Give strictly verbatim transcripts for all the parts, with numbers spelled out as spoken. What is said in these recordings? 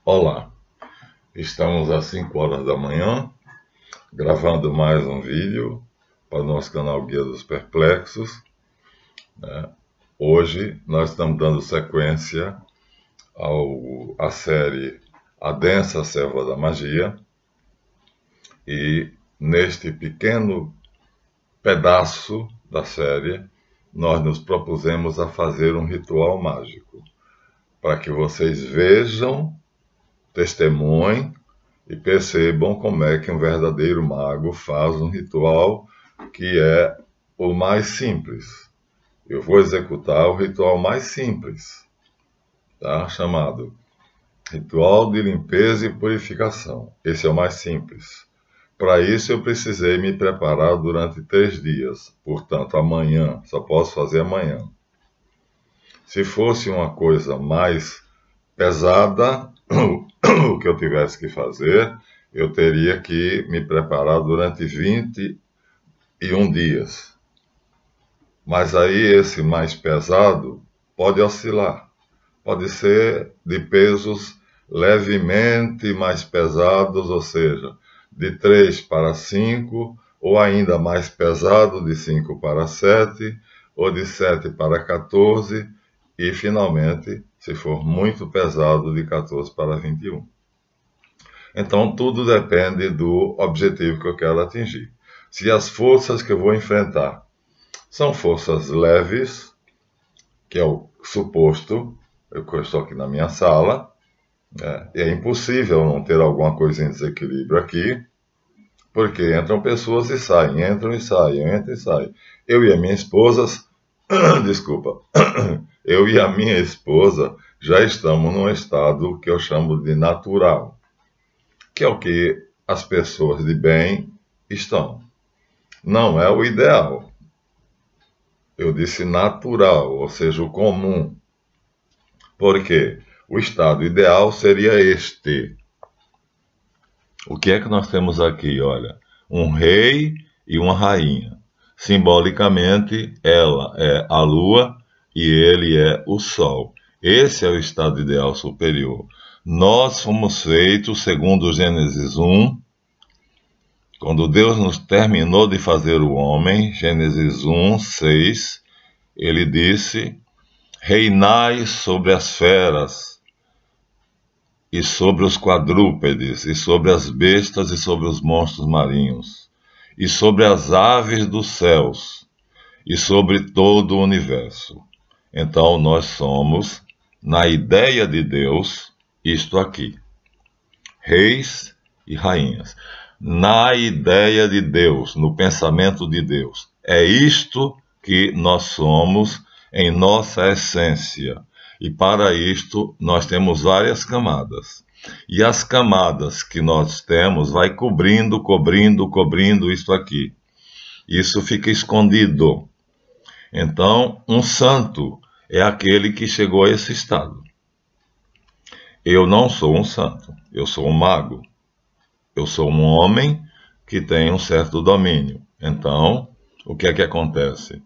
Olá, estamos às cinco horas da manhã, gravando mais um vídeo para o nosso canal Guia dos Perplexos. Né? Hoje nós estamos dando sequência ao, à série A Densa Selva da Magia, e neste pequeno pedaço da série nós nos propusemos a fazer um ritual mágico, para que vocês vejam, testemunhem e percebam como é que um verdadeiro mago faz um ritual que é o mais simples. Eu vou executar o ritual mais simples, tá? Chamado Ritual de Limpeza e Purificação. Esse é o mais simples. Para isso eu precisei me preparar durante três dias, portanto amanhã, só posso fazer amanhã. Se fosse uma coisa mais pesada, o que eu tivesse que fazer, eu teria que me preparar durante vinte e um dias. Mas aí esse mais pesado pode oscilar. Pode ser de pesos levemente mais pesados, ou seja, de três para cinco, ou ainda mais pesado, de cinco para sete, ou de sete para quatorze, e finalmente, se for muito pesado, de quatorze para vinte e um. Então, tudo depende do objetivo que eu quero atingir. Se as forças que eu vou enfrentar são forças leves, que é o suposto, eu estou aqui na minha sala, né, e é impossível não ter alguma coisa em desequilíbrio aqui, porque entram pessoas e saem, entram e saem, entram e saem. Eu e a minha esposa, desculpa, eu e a minha esposa já estamos num estado que eu chamo de natural, que é o que as pessoas de bem estão. Não é o ideal. Eu disse natural, ou seja, o comum. Porque o estado ideal seria este. O que é que nós temos aqui? Olha, um rei e uma rainha. Simbolicamente, ela é a lua e ele é o sol. Esse é o estado ideal superior. Nós fomos feitos, segundo Gênesis um, quando Deus nos terminou de fazer o homem, Gênesis um, seis, ele disse: reinai sobre as feras, e sobre os quadrúpedes, e sobre as bestas, e sobre os monstros marinhos, e sobre as aves dos céus, e sobre todo o universo. Então nós somos, na ideia de Deus, isto aqui: reis e rainhas. Na ideia de Deus, no pensamento de Deus, é isto que nós somos em nossa essência. E para isto nós temos várias camadas. E as camadas que nós temos vai cobrindo, cobrindo, cobrindo isto aqui. Isso fica escondido. Então, um santo é aquele que chegou a esse estado. Eu não sou um santo, eu sou um mago. Eu sou um homem que tem um certo domínio. Então, o que é que acontece?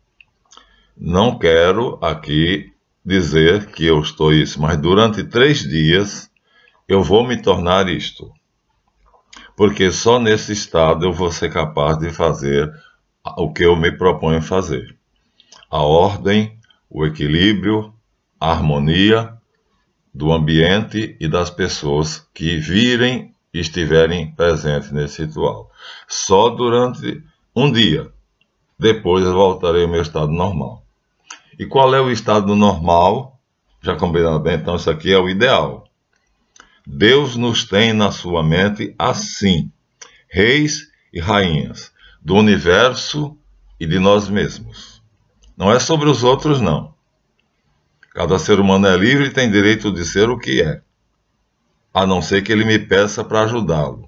Não quero aqui dizer que eu estou isso, mas durante três dias eu vou me tornar isto. Porque só nesse estado eu vou ser capaz de fazer o que eu me proponho fazer. A ordem, o equilíbrio, a harmonia do ambiente e das pessoas que virem e estiverem presentes nesse ritual. Só durante um dia. Depois eu voltarei ao meu estado normal. E qual é o estado normal? Já combinando bem, então isso aqui é o ideal. Deus nos tem na sua mente assim: reis e rainhas do universo e de nós mesmos. Não é sobre os outros, não. Cada ser humano é livre e tem direito de ser o que é, a não ser que ele me peça para ajudá-lo.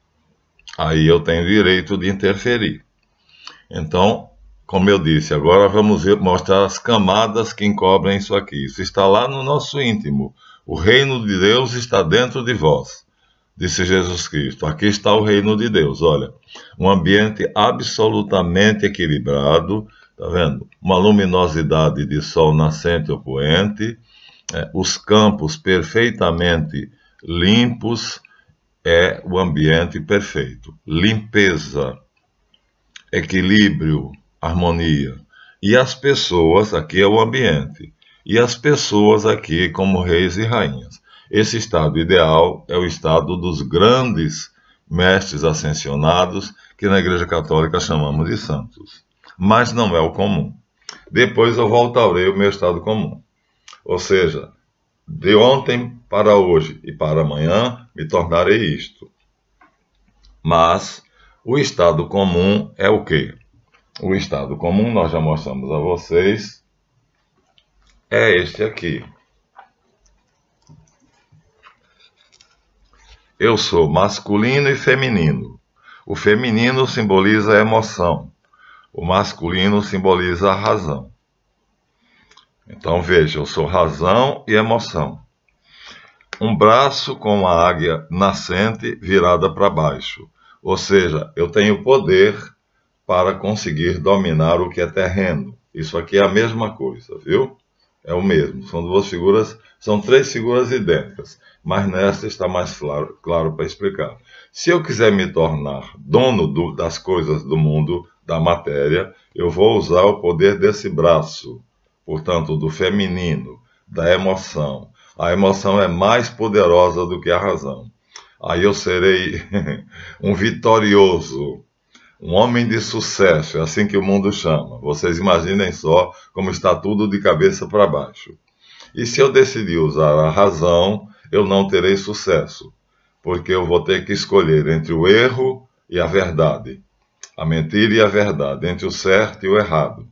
Aí eu tenho direito de interferir. Então, como eu disse, agora vamos ver, mostrar as camadas que encobrem isso aqui. Isso está lá no nosso íntimo. O reino de Deus está dentro de vós, disse Jesus Cristo. Aqui está o reino de Deus, olha. Um ambiente absolutamente equilibrado, tá vendo? Uma luminosidade de sol nascente ou poente, é, os campos perfeitamente Limpos é o ambiente perfeito. Limpeza, equilíbrio, harmonia. E as pessoas, aqui é o ambiente. E as pessoas aqui como reis e rainhas. Esse estado ideal é o estado dos grandes mestres ascensionados, que na Igreja Católica chamamos de santos. Mas não é o comum. Depois eu voltarei ao meu estado comum. Ou seja, de ontem para hoje e para amanhã me tornarei isto. Mas o estado comum é o quê? O estado comum, nós já mostramos a vocês, é este aqui. Eu sou masculino e feminino. O feminino simboliza a emoção. O masculino simboliza a razão. Então veja, eu sou razão e emoção. Um braço com a águia nascente virada para baixo. Ou seja, eu tenho poder para conseguir dominar o que é terreno. Isso aqui é a mesma coisa, viu? É o mesmo. São duas figuras, são três figuras idênticas, mas nesta está mais claro, claro para explicar. Se eu quiser me tornar dono do, das coisas do mundo, da matéria, eu vou usar o poder desse braço, portanto, do feminino, da emoção. A emoção é mais poderosa do que a razão. Aí eu serei um vitorioso, um homem de sucesso, é assim que o mundo chama. Vocês imaginem só como está tudo de cabeça para baixo. E se eu decidir usar a razão, eu não terei sucesso, porque eu vou ter que escolher entre o erro e a verdade, a mentira e a verdade, entre o certo e o errado.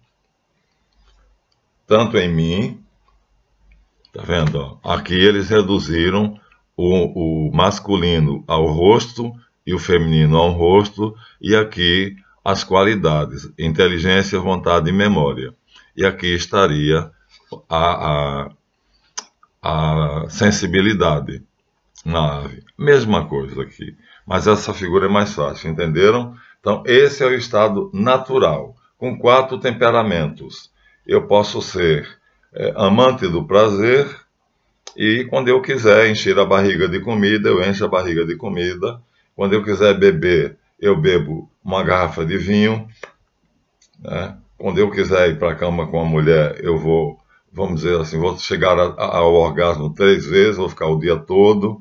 Tanto em mim, tá vendo? Aqui eles reduziram o, o masculino ao rosto e o feminino ao rosto, e aqui as qualidades, inteligência, vontade e memória. E aqui estaria a, a, a sensibilidade na ave. Mesma coisa aqui, mas essa figura é mais fácil, entenderam? Então, esse é o estado natural, com quatro temperamentos. Eu posso ser é, amante do prazer, e quando eu quiser encher a barriga de comida, eu encho a barriga de comida. Quando eu quiser beber, eu bebo uma garrafa de vinho, né? Quando eu quiser ir para a cama com a mulher, eu vou, vamos dizer assim, vou chegar a, a, ao orgasmo três vezes, vou ficar o dia todo.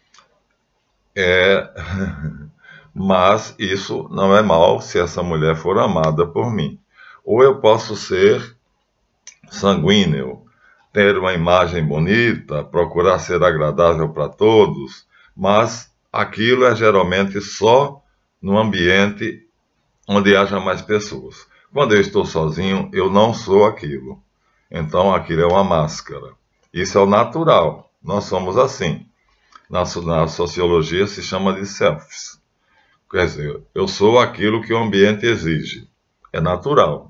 É... Mas isso não é mal se essa mulher for amada por mim. Ou eu posso ser sanguíneo, ter uma imagem bonita, procurar ser agradável para todos, mas aquilo é geralmente só no ambiente onde haja mais pessoas. Quando eu estou sozinho, eu não sou aquilo. Então aquilo é uma máscara. Isso é o natural. Nós somos assim. Na, na sociologia se chama de selfies. Quer dizer, eu sou aquilo que o ambiente exige. É natural.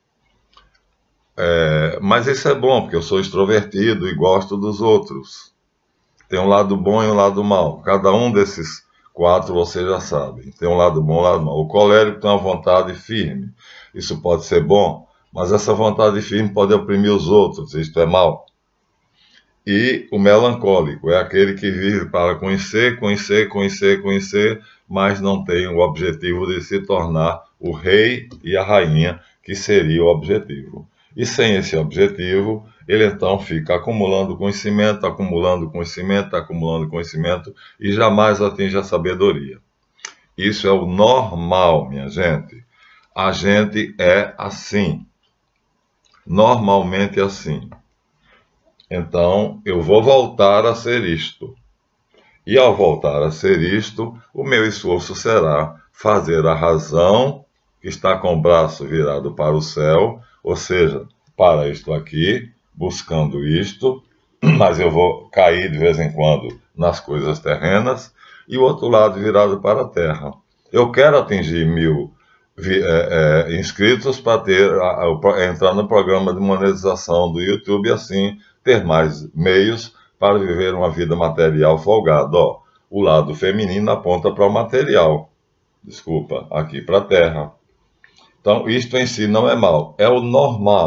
É, mas isso é bom, porque eu sou extrovertido e gosto dos outros. Tem um lado bom e um lado mau. Cada um desses quatro você já sabe. Tem um lado bom e um lado mau. O colérico tem uma vontade firme. Isso pode ser bom, mas essa vontade firme pode oprimir os outros. Isto é mau. E o melancólico é aquele que vive para conhecer, conhecer, conhecer, conhecer, mas não tem o objetivo de se tornar o rei e a rainha, que seria o objetivo. E sem esse objetivo, ele então fica acumulando conhecimento, acumulando conhecimento, acumulando conhecimento e jamais atinge a sabedoria. Isso é o normal, minha gente. A gente é assim. Normalmente assim. Então, eu vou voltar a ser isto. E ao voltar a ser isto, o meu esforço será fazer a razão, que está com o braço virado para o céu, ou seja, para isto aqui, buscando isto, mas eu vou cair de vez em quando nas coisas terrenas, e o outro lado virado para a terra. Eu quero atingir mil é, é, inscritos para ter, a, a, entrar no programa de monetização do YouTube e assim ter mais meios para viver uma vida material folgada. Ó, o lado feminino aponta para o material, desculpa, aqui para a terra. Então, isto em si não é mal, é o normal.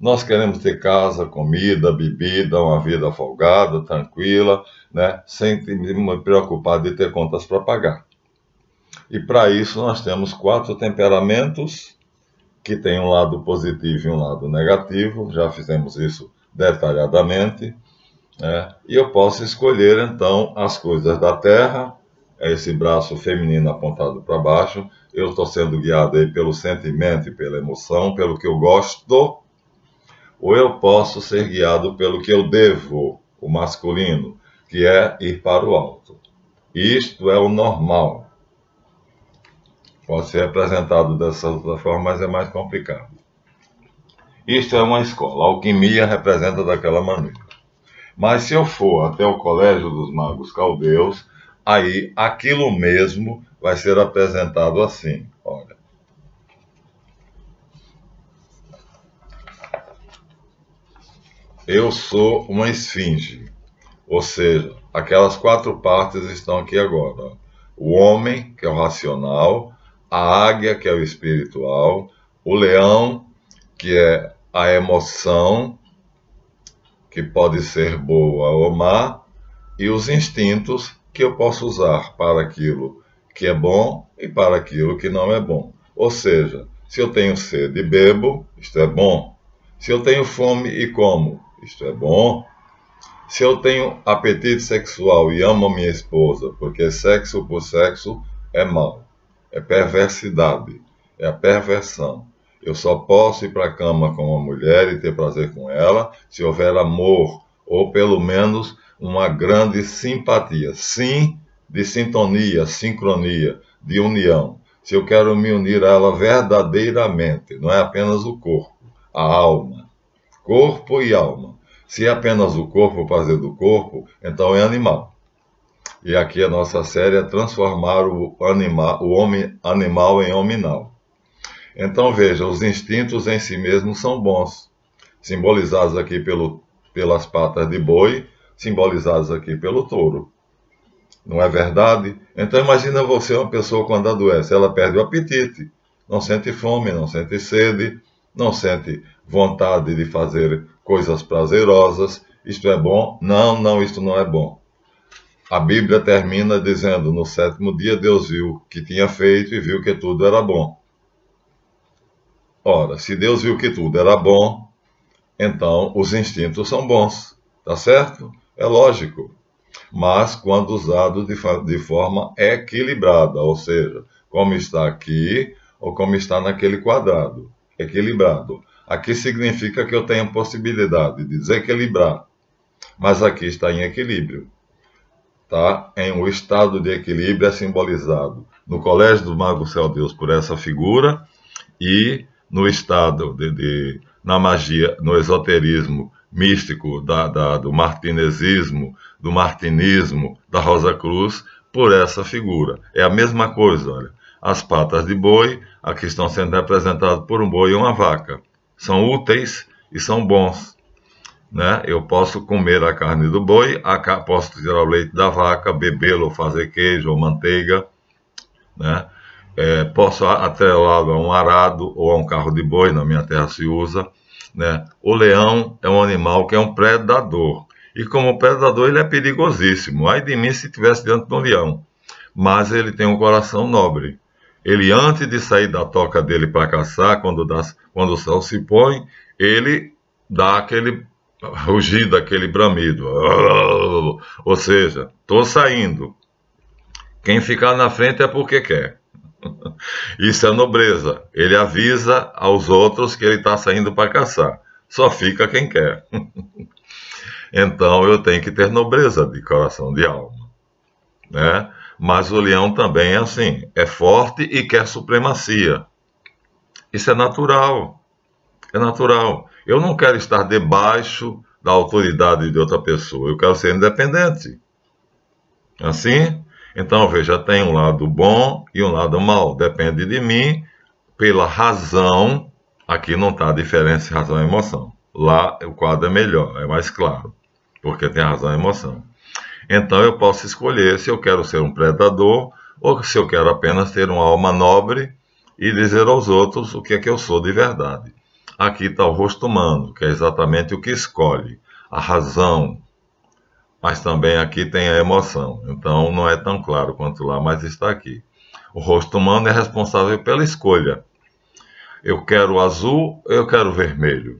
Nós queremos ter casa, comida, bebida, uma vida folgada, tranquila, né? Sem me preocupar de ter contas para pagar. E para isso nós temos quatro temperamentos que têm um lado positivo e um lado negativo. Já fizemos isso detalhadamente, né? E eu posso escolher então as coisas da terra, é esse braço feminino apontado para baixo. Eu estou sendo guiado aí pelo sentimento e pela emoção, pelo que eu gosto, ou eu posso ser guiado pelo que eu devo, o masculino, que é ir para o alto. Isto é o normal. Pode ser representado dessa outra forma, mas é mais complicado. Isto é uma escola. A alquimia representa daquela maneira. Mas se eu for até o colégio dos magos caldeus, aí aquilo mesmo vai ser apresentado assim. Olha. Eu sou uma esfinge. Ou seja, aquelas quatro partes estão aqui agora. O homem, que é o racional, a águia, que é o espiritual, o leão, que é a emoção, que pode ser boa ou má, e os instintos, que eu posso usar para aquilo que é bom e para aquilo que não é bom. Ou seja, se eu tenho sede e bebo, isto é bom. Se eu tenho fome e como, isto é bom. Se eu tenho apetite sexual e amo a minha esposa, porque sexo por sexo é mal, é perversidade, é a perversão. Eu só posso ir para a cama com uma mulher e ter prazer com ela se houver amor, ou pelo menos uma grande simpatia. Sim, de sintonia, sincronia, de união. Se eu quero me unir a ela verdadeiramente, não é apenas o corpo, a alma. Corpo e alma. Se é apenas o corpo, o prazer do corpo, então é animal. E aqui a nossa série é transformar o, anima, o homem animal em hominal. Então veja, os instintos em si mesmos são bons, simbolizados aqui pelo, pelas patas de boi, simbolizados aqui pelo touro. Não é verdade? Então imagina você, uma pessoa quando adoece, ela perde o apetite, não sente fome, não sente sede, não sente vontade de fazer coisas prazerosas. Isto é bom? Não, não, isto não é bom. A Bíblia termina dizendo, no sétimo dia Deus viu o que tinha feito e viu que tudo era bom. Ora, se Deus viu que tudo era bom, então os instintos são bons, tá certo? É lógico. Mas quando usado de, de forma equilibrada, ou seja, como está aqui ou como está naquele quadrado, equilibrado. Aqui significa que eu tenho possibilidade de desequilibrar, mas aqui está em equilíbrio. Tá? Em um estado de equilíbrio é simbolizado no Colégio do Mago Céu Deus por essa figura e no estado de, de na magia, no esoterismo místico da, da, do martinesismo, do martinismo, da Rosa Cruz, por essa figura. É a mesma coisa, olha. As patas de boi, aqui estão sendo representadas por um boi e uma vaca. São úteis e são bons. Né? Eu posso comer a carne do boi, a, posso tirar o leite da vaca, bebê-lo, fazer queijo ou manteiga, né? É, posso atrelá-lo a um arado ou a um carro de boi, na minha terra se usa. Né? O leão é um animal que é um predador. E como predador ele é perigosíssimo. Ai de mim se estivesse diante de um leão. Mas ele tem um coração nobre. Ele, antes de sair da toca dele para caçar, quando, dá, quando o sol se põe, ele dá aquele rugido, aquele bramido. Ou seja, estou saindo. Quem ficar na frente é porque quer. Isso é nobreza. Ele avisa aos outros que ele está saindo para caçar. Só fica quem quer. Então eu tenho que ter nobreza de coração, de alma. Né? Mas o leão também é assim. É forte e quer supremacia. Isso é natural. É natural. Eu não quero estar debaixo da autoridade de outra pessoa. Eu quero ser independente. Assim? Então, veja, tem um lado bom e um lado mau. Depende de mim, pela razão. Aqui não está a diferença razão e emoção. Lá o quadro é melhor, é mais claro, porque tem razão e emoção. Então, eu posso escolher se eu quero ser um predador ou se eu quero apenas ter uma alma nobre e dizer aos outros o que é que eu sou de verdade. Aqui está o rosto humano, que é exatamente o que escolhe, a razão, mas também aqui tem a emoção. Então não é tão claro quanto lá, mas está aqui. O rosto humano é responsável pela escolha. Eu quero azul, eu quero vermelho.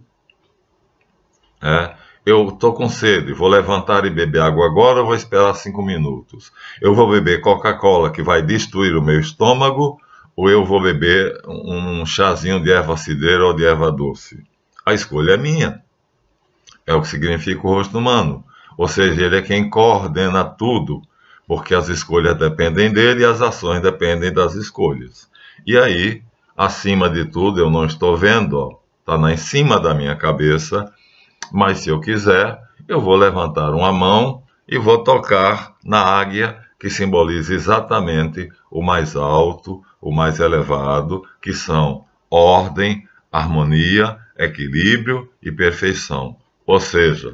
É, eu estou com sede, vou levantar e beber água agora, eu vou esperar cinco minutos. Eu vou beber Coca-Cola, que vai destruir o meu estômago, ou eu vou beber um chazinho de erva cidreira ou de erva doce? A escolha é minha. É o que significa o rosto humano. Ou seja, ele é quem coordena tudo, porque as escolhas dependem dele e as ações dependem das escolhas. E aí, acima de tudo, eu não estou vendo, está lá em cima da minha cabeça, mas se eu quiser, eu vou levantar uma mão e vou tocar na águia, que simboliza exatamente o mais alto, o mais elevado, que são ordem, harmonia, equilíbrio e perfeição. Ou seja,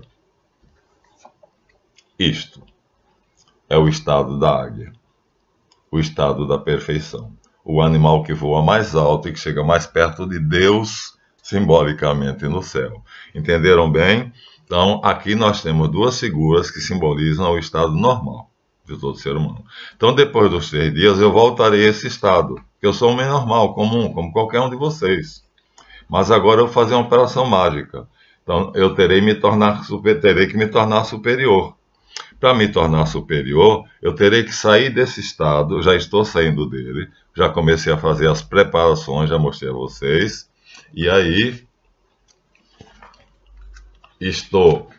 isto é o estado da águia, o estado da perfeição. O animal que voa mais alto e que chega mais perto de Deus, simbolicamente no céu. Entenderam bem? Então, aqui nós temos duas figuras que simbolizam o estado normal de todo ser humano. Então, depois dos três dias, eu voltarei a esse estado, que eu sou um homem normal, comum, como qualquer um de vocês. Mas agora eu vou fazer uma operação mágica. Então, eu terei, me tornar, terei que me tornar superior. Para me tornar superior, eu terei que sair desse estado, já estou saindo dele, já comecei a fazer as preparações, já mostrei a vocês, e aí estou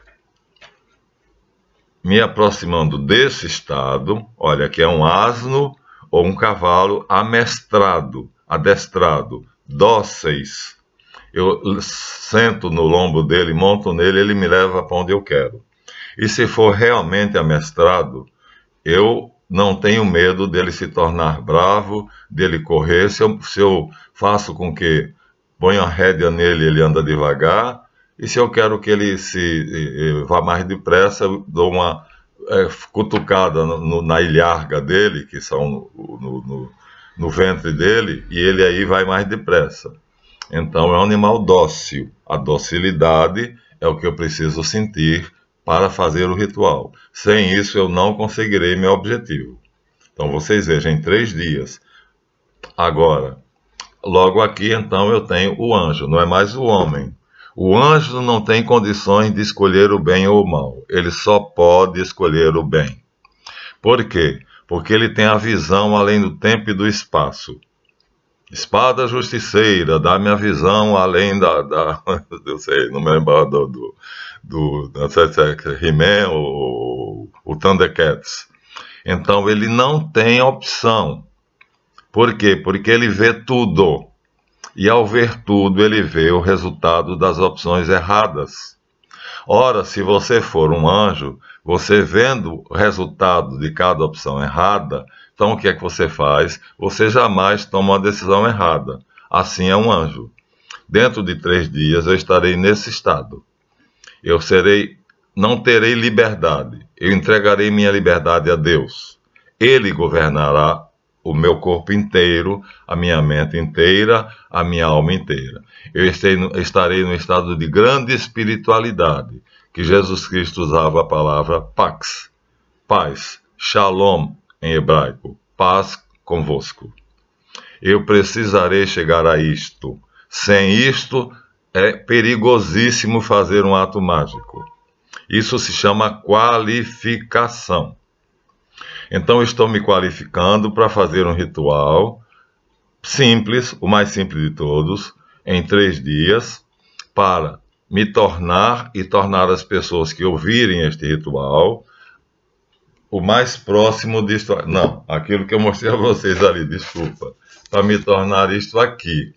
me aproximando desse estado. Olha, aqui é um asno ou um cavalo amestrado, adestrado, dóceis. Eu sento no lombo dele, monto nele, ele me leva para onde eu quero. E se for realmente amestrado, eu não tenho medo dele se tornar bravo, dele correr. Se eu, se eu faço com que ponha a rédea nele, ele anda devagar. E se eu quero que ele se vá mais depressa, eu dou uma é, cutucada no, na ilharga dele, que são no, no, no, no ventre dele, e ele aí vai mais depressa. Então é um animal dócil. A docilidade é o que eu preciso sentir para fazer o ritual. Sem isso eu não conseguirei meu objetivo. Então vocês vejam, em três dias. Agora, logo aqui então eu tenho o anjo, não é mais o homem. O anjo não tem condições de escolher o bem ou o mal. Ele só pode escolher o bem. Por quê? Porque ele tem a visão além do tempo e do espaço. Espada justiceira, dá-me a visão além da... da eu sei, não me lembro do... do, do não sei se é He-Man ou o Thundercats. Então ele não tem opção. Por quê? Porque ele vê tudo. E ao ver tudo, ele vê o resultado das opções erradas. Ora, se você for um anjo, você vendo o resultado de cada opção errada, então o que é que você faz? Você jamais toma uma decisão errada. Assim é um anjo. Dentro de três dias eu estarei nesse estado. Eu serei, não terei liberdade. Eu entregarei minha liberdade a Deus. Ele governará o meu corpo inteiro, a minha mente inteira, a minha alma inteira. Eu estarei no estado de grande espiritualidade, que Jesus Cristo usava a palavra pax, paz, shalom em hebraico, paz convosco. Eu precisarei chegar a isto. Sem isto, é perigosíssimo fazer um ato mágico. Isso se chama qualificação. Então, estou me qualificando para fazer um ritual simples, o mais simples de todos, em três dias, para me tornar e tornar as pessoas que ouvirem este ritual o mais próximo disto. Não, aquilo que eu mostrei a vocês ali, desculpa. Para me tornar isto aqui.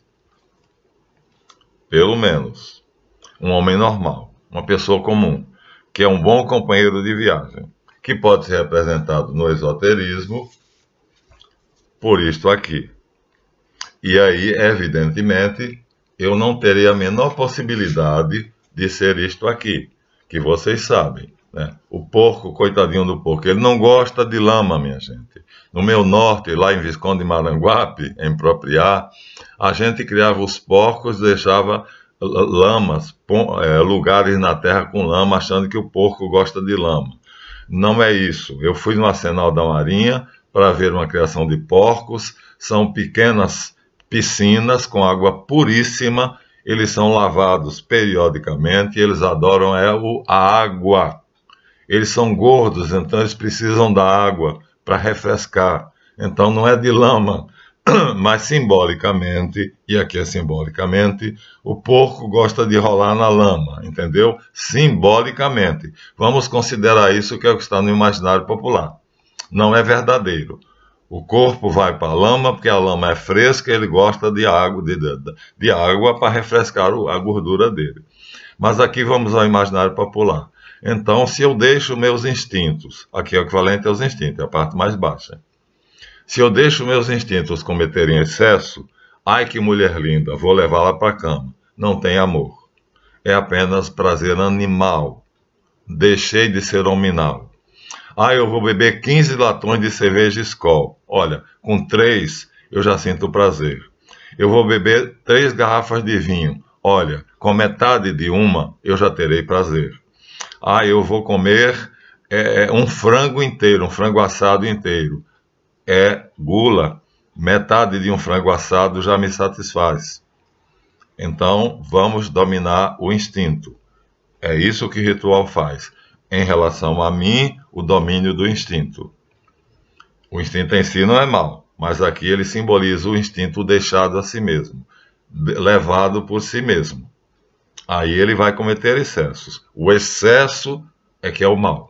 Pelo menos. Um homem normal, uma pessoa comum, que é um bom companheiro de viagem, que pode ser representado no esoterismo por isto aqui. E aí, evidentemente, eu não terei a menor possibilidade de ser isto aqui, que vocês sabem, né? O porco, coitadinho do porco, ele não gosta de lama, minha gente. No meu norte, lá em Visconde de Maranguape, em Propriá, a gente criava os porcos, deixava lamas, é, lugares na terra com lama, achando que o porco gosta de lama. Não é isso. Eu fui no Arsenal da Marinha para ver uma criação de porcos. São pequenas piscinas com água puríssima. Eles são lavados periodicamente. Eles adoram é, a água. Eles são gordos, então eles precisam da água para refrescar. Então não é de lama, mas simbolicamente, e aqui é simbolicamente, o porco gosta de rolar na lama, entendeu? Simbolicamente. Vamos considerar isso que é o que está no imaginário popular. Não é verdadeiro. O corpo vai para a lama porque a lama é fresca e ele gosta de água, de, de, de água para refrescar a gordura dele. Mas aqui vamos ao imaginário popular. Então, se eu deixo meus instintos, aqui é o equivalente aos instintos, é a parte mais baixa. Se eu deixo meus instintos cometerem excesso, ai que mulher linda, vou levá-la para a cama. Não tem amor. É apenas prazer animal. Deixei de ser hominal. Ah, eu vou beber quinze latões de cerveja Skol. Olha, com três eu já sinto prazer. Eu vou beber três garrafas de vinho. Olha, com metade de uma eu já terei prazer. Ah, eu vou comer é, um frango inteiro, um frango assado inteiro. É gula. Metade de um frango assado já me satisfaz. Então, vamos dominar o instinto. É isso que o ritual faz. Em relação a mim, o domínio do instinto. O instinto em si não é mau, mas aqui ele simboliza o instinto deixado a si mesmo, levado por si mesmo. Aí ele vai cometer excessos. O excesso é que é o mal.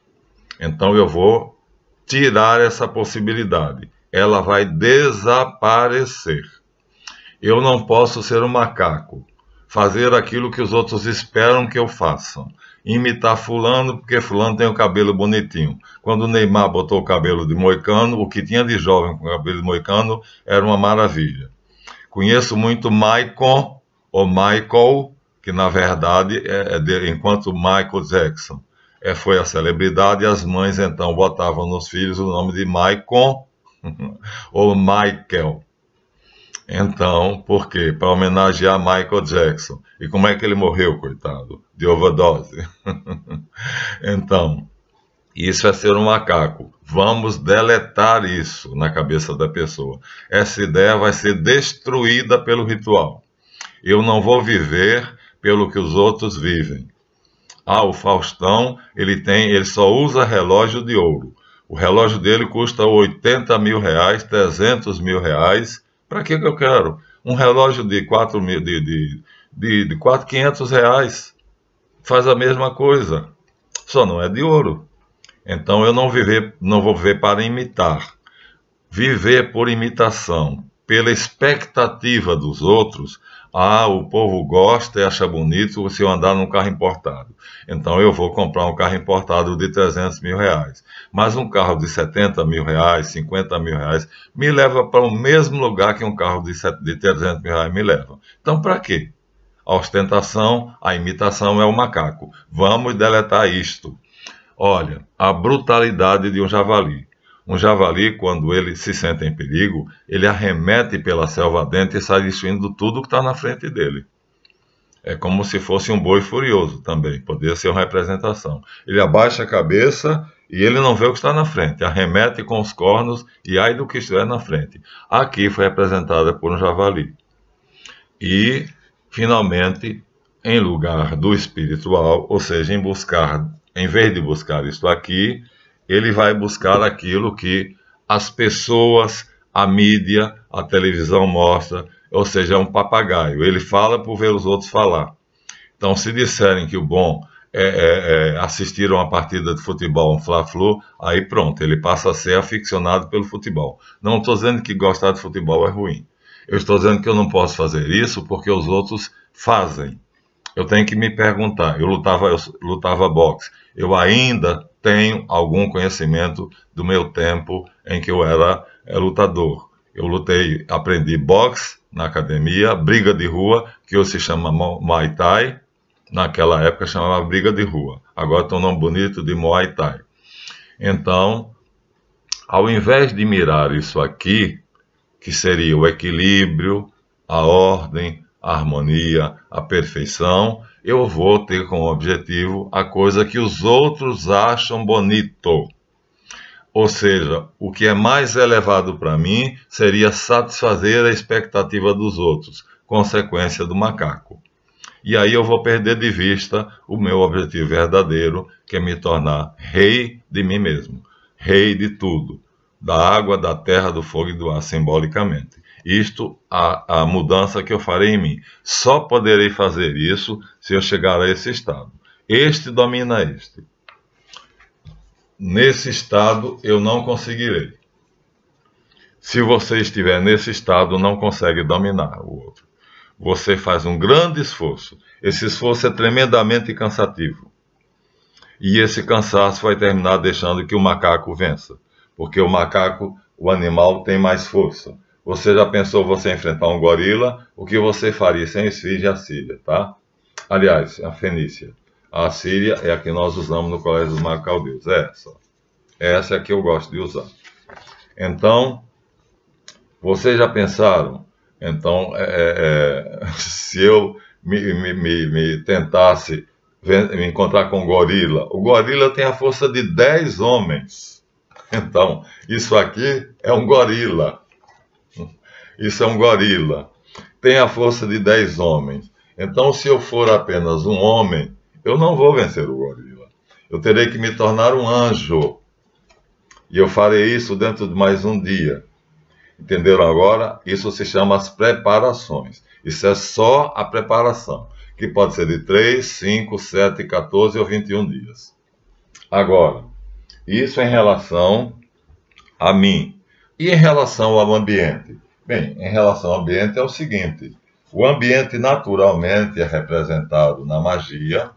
Então eu vou tirar essa possibilidade. Ela vai desaparecer. Eu não posso ser um macaco, fazer aquilo que os outros esperam que eu faça. Imitar fulano, porque fulano tem o cabelo bonitinho. Quando o Neymar botou o cabelo de moicano, o que tinha de jovem com cabelo de moicano era uma maravilha. Conheço muito Maicon, ou Michael, que na verdade é de, enquanto Michael Jackson é, foi a celebridade, as mães então botavam nos filhos o nome de Maicon ou Michael. Então, por quê? Para homenagear Michael Jackson. E como é que ele morreu, coitado? De overdose. Então, isso é ser um macaco. Vamos deletar isso na cabeça da pessoa. Essa ideia vai ser destruída pelo ritual. Eu não vou viver pelo que os outros vivem. Ah, o Faustão, ele, tem, ele só usa relógio de ouro. O relógio dele custa oitenta mil reais, trezentos mil reais. Para que que eu quero? Um relógio de quatro mil, de, de, de, de quatro mil e quinhentos reais faz a mesma coisa, só não é de ouro. Então eu não, viver, não vou viver para imitar. Viver por imitação, pela expectativa dos outros. Ah, o povo gosta e acha bonito se eu andar num carro importado. Então eu vou comprar um carro importado de trezentos mil reais. Mas um carro de setenta mil reais, cinquenta mil reais, me leva para o mesmo lugar que um carro de trezentos mil reais me leva. Então para quê? A ostentação, a imitação é o macaco. Vamos deletar isto. Olha, a brutalidade de um javali. Um javali, quando ele se sente em perigo, ele arremete pela selva dentro e sai destruindo tudo que está na frente dele. É como se fosse um boi furioso também, poderia ser uma representação. Ele abaixa a cabeça e ele não vê o que está na frente, arremete com os cornos e ai do que estiver na frente. Aqui foi representada por um javali. E, finalmente, em lugar do espiritual, ou seja, em buscar, em vez de buscar isto aqui, ele vai buscar aquilo que as pessoas, a mídia, a televisão mostra, ou seja, é um papagaio. Ele fala por ver os outros falar. Então, se disserem que o bom é, é, é assistir a uma partida de futebol, um Fla-Flu, aí pronto, ele passa a ser aficionado pelo futebol. Não estou dizendo que gostar de futebol é ruim. Eu estou dizendo que eu não posso fazer isso porque os outros fazem. Eu tenho que me perguntar, eu lutava, eu lutava boxe, eu ainda tenho algum conhecimento do meu tempo em que eu era é, lutador. Eu lutei, aprendi boxe na academia, briga de rua, que hoje se chama Muay Thai, naquela época chamava briga de rua, agora tem um nome bonito de Muay Thai. Então, ao invés de mirar isso aqui, que seria o equilíbrio, a ordem, a harmonia, a perfeição, eu vou ter como objetivo a coisa que os outros acham bonito. Ou seja, o que é mais elevado para mim seria satisfazer a expectativa dos outros, consequência do macaco. E aí eu vou perder de vista o meu objetivo verdadeiro, que é me tornar rei de mim mesmo, rei de tudo, da água, da terra, do fogo e do ar, simbolicamente. Isto, a, a mudança que eu farei em mim. Só poderei fazer isso se eu chegar a esse estado. Este domina este. Nesse estado eu não conseguirei. Se você estiver nesse estado, não consegue dominar o outro. Você faz um grande esforço. Esse esforço é tremendamente cansativo. E esse cansaço vai terminar deixando que o macaco vença. Porque o macaco, o animal, tem mais força. Você já pensou você enfrentar um gorila? O que você faria sem esfinge e Assíria, tá? Aliás, a Fenícia. A Assíria é a que nós usamos no Colégio dos Magos Caldeus. É essa. Essa é a que eu gosto de usar. Então, vocês já pensaram? Então, é, é, se eu me, me, me, me tentasse me encontrar com um gorila, o gorila tem a força de dez homens. Então, isso aqui é um gorila. Isso é um gorila. Tem a força de dez homens. Então, se eu for apenas um homem, eu não vou vencer o gorila. Eu terei que me tornar um anjo. E eu farei isso dentro de mais um dia. Entenderam agora? Isso se chama as preparações. Isso é só a preparação, que pode ser de três, cinco, sete, quatorze ou vinte e um dias. Agora, isso em relação a mim. E em relação ao ambiente? Bem, em relação ao ambiente é o seguinte: o ambiente naturalmente é representado na magia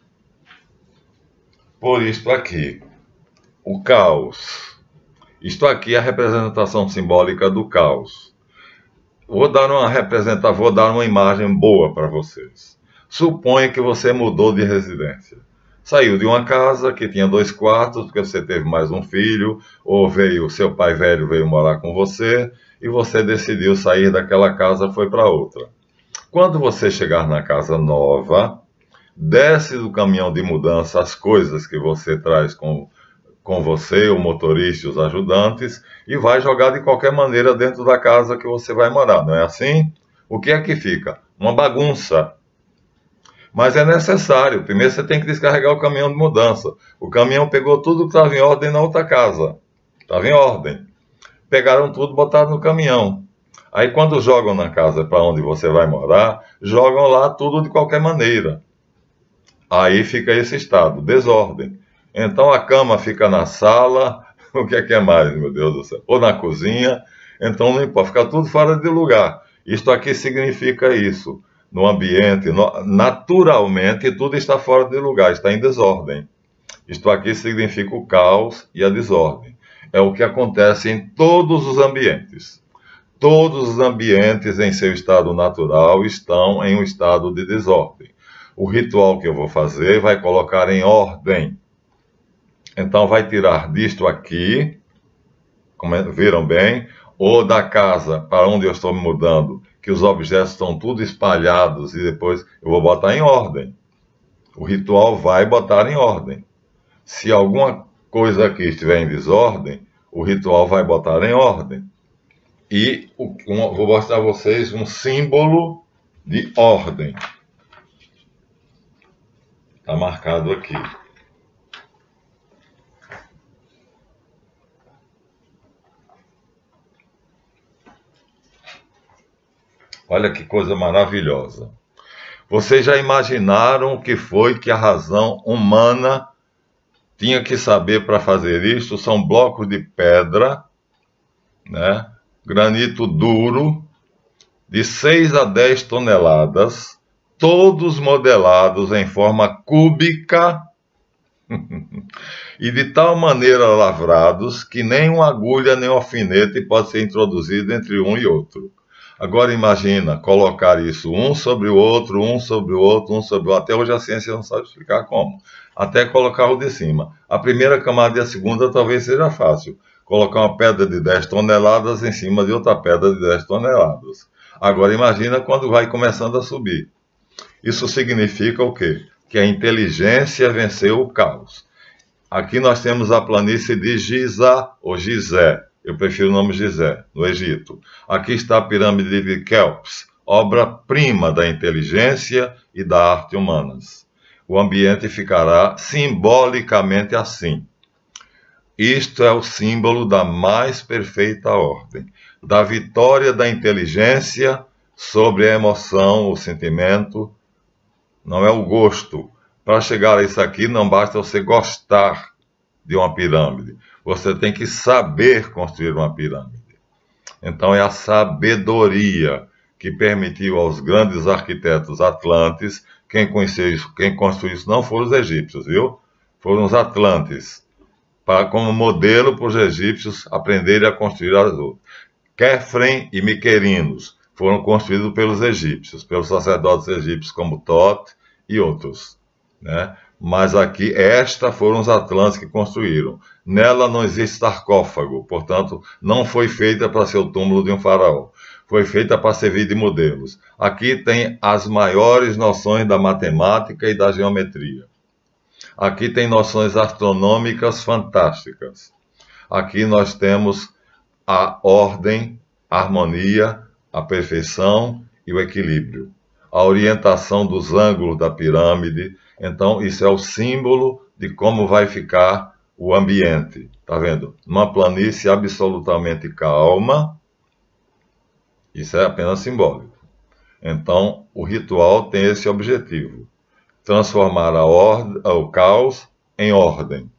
por isto aqui, o caos. Isto aqui é a representação simbólica do caos. Vou dar uma representação, vou dar uma imagem boa para vocês. Suponha que você mudou de residência. Saiu de uma casa que tinha dois quartos, porque você teve mais um filho, ou veio, seu pai velho veio morar com você, e você decidiu sair daquela casa e foi para outra. Quando você chegar na casa nova, desce do caminhão de mudança as coisas que você traz com, com você, o motorista e os ajudantes, e vai jogar de qualquer maneira dentro da casa que você vai morar, não é assim? O que é que fica? Uma bagunça. Mas é necessário. Primeiro você tem que descarregar o caminhão de mudança. O caminhão pegou tudo que estava em ordem na outra casa. Estava em ordem. Pegaram tudo, botaram no caminhão. Aí quando jogam na casa para onde você vai morar, jogam lá tudo de qualquer maneira. Aí fica esse estado, desordem. Então a cama fica na sala, o que é que é mais, meu Deus do céu? Ou na cozinha, então não importa, fica tudo fora de lugar. Isto aqui significa isso. No ambiente, no, naturalmente, tudo está fora de lugar, está em desordem. Isto aqui significa o caos e a desordem. É o que acontece em todos os ambientes. Todos os ambientes em seu estado natural estão em um estado de desordem. O ritual que eu vou fazer vai colocar em ordem. Então vai tirar disto aqui, como viram bem, ou da casa para onde eu estou me mudando, que os objetos estão tudo espalhados e depois eu vou botar em ordem. O ritual vai botar em ordem. Se alguma coisa aqui estiver em desordem, o ritual vai botar em ordem. E um, vou mostrar a vocês um símbolo de ordem. Está marcado aqui. Olha que coisa maravilhosa. Vocês já imaginaram o que foi que a razão humana tinha que saber para fazer isso? São blocos de pedra, né? Granito duro, de seis a dez toneladas, todos modelados em forma cúbica e de tal maneira lavrados que nem uma agulha nem um alfinete pode ser introduzido entre um e outro. Agora imagina colocar isso um sobre o outro, um sobre o outro, um sobre o outro. Até hoje a ciência não sabe explicar como. Até colocar o de cima. A primeira camada e a segunda talvez seja fácil. Colocar uma pedra de dez toneladas em cima de outra pedra de dez toneladas. Agora imagina quando vai começando a subir. Isso significa o quê? Que a inteligência venceu o caos. Aqui nós temos a planície de Giza, ou Gizé, eu prefiro o nome Gizé, no Egito. Aqui está a pirâmide de Kelps, obra-prima da inteligência e da arte humanas. O ambiente ficará simbolicamente assim. Isto é o símbolo da mais perfeita ordem, da vitória da inteligência sobre a emoção, o sentimento. Não é o gosto. Para chegar a isso aqui, não basta você gostar de uma pirâmide. Você tem que saber construir uma pirâmide. Então é a sabedoria que permitiu aos grandes arquitetos atlantes, quem conheceu isso, quem construiu isso não foram os egípcios, viu? Foram os atlantes, para, como modelo para os egípcios aprenderem a construir as outras. Quefren e Miquerinos foram construídos pelos egípcios, pelos sacerdotes egípcios como Tot e outros, né? Mas aqui, esta foram os atlantes que construíram. Nela não existe sarcófago, portanto, não foi feita para ser o túmulo de um faraó. Foi feita para servir de modelos. Aqui tem as maiores noções da matemática e da geometria. Aqui tem noções astronômicas fantásticas. Aqui nós temos a ordem, a harmonia, a perfeição e o equilíbrio. A orientação dos ângulos da pirâmide. Então, isso é o símbolo de como vai ficar o ambiente. Está vendo? Uma planície absolutamente calma. Isso é apenas simbólico. Então, o ritual tem esse objetivo. Transformar a ordem, o caos em ordem.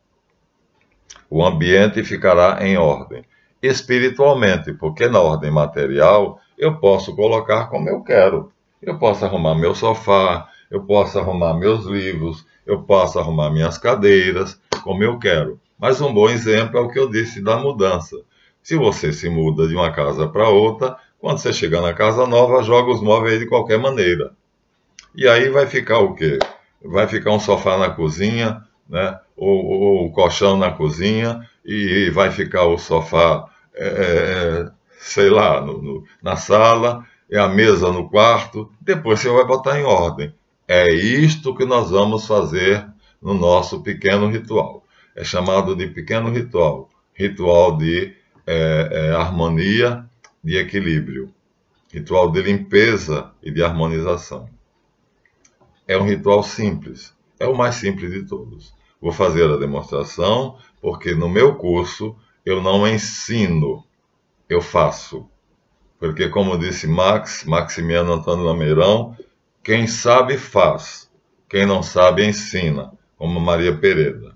O ambiente ficará em ordem. Espiritualmente, porque na ordem material eu posso colocar como eu quero. Eu posso arrumar meu sofá, eu posso arrumar meus livros, eu posso arrumar minhas cadeiras, como eu quero. Mas um bom exemplo é o que eu disse da mudança. Se você se muda de uma casa para outra, quando você chegar na casa nova, joga os móveis aí de qualquer maneira. E aí vai ficar o quê? Vai ficar um sofá na cozinha, né? ou, ou o colchão na cozinha, e vai ficar o sofá, é, sei lá, no, no, na sala, e a mesa no quarto. Depois você vai botar em ordem. É isto que nós vamos fazer no nosso pequeno ritual. É chamado de pequeno ritual. Ritual de é, é, harmonia, de equilíbrio. Ritual de limpeza e de harmonização. É um ritual simples. É o mais simples de todos. Vou fazer a demonstração, porque no meu curso eu não ensino, eu faço. Porque, como disse Max, Maximiano Antônio Lameirão, quem sabe faz, quem não sabe ensina, como Maria Pereira.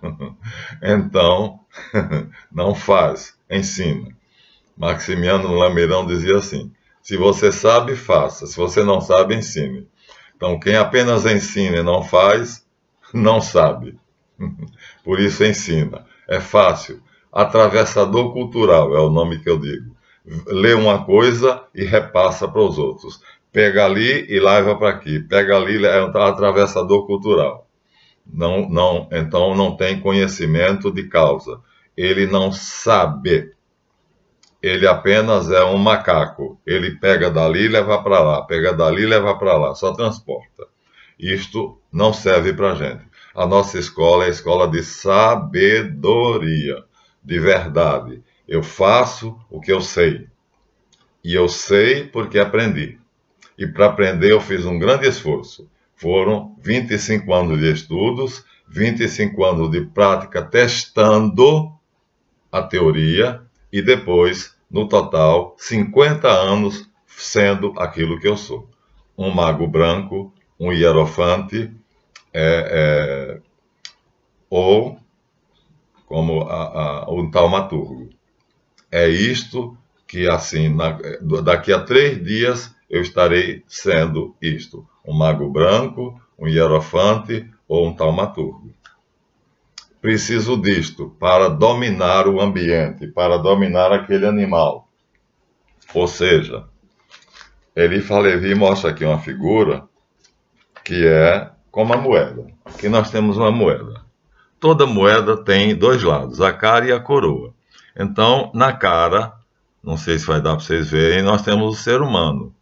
Então, não faz, ensina. Maximiano Lameirão dizia assim, se você sabe, faça, se você não sabe, ensine. Então, quem apenas ensina e não faz, não sabe. Por isso ensina. É fácil. Atravessador cultural é o nome que eu digo. Lê uma coisa e repassa para os outros. Pega ali e leva para aqui. Pega ali, é um atravessador cultural. Não, não, então não tem conhecimento de causa. Ele não sabe. Ele apenas é um macaco. Ele pega dali e leva para lá. Pega dali e leva para lá. Só transporta. Isto não serve para a gente. A nossa escola é a escola de sabedoria, de verdade. Eu faço o que eu sei. E eu sei porque aprendi. E para aprender eu fiz um grande esforço. Foram vinte e cinco anos de estudos, vinte e cinco anos de prática testando a teoria e depois, no total, cinquenta anos sendo aquilo que eu sou. Um mago branco, um hierofante, é, é, ou como a, a, um taumaturgo. É isto que, assim, na, daqui a três dias eu estarei sendo isto. Um mago branco, um hierofante ou um taumaturgo. Preciso disto para dominar o ambiente, para dominar aquele animal. Ou seja, Elifa Levi mostra aqui uma figura que é como a moeda. Aqui nós temos uma moeda. Toda moeda tem dois lados, a cara e a coroa. Então, na cara, não sei se vai dar para vocês verem, nós temos o ser humano.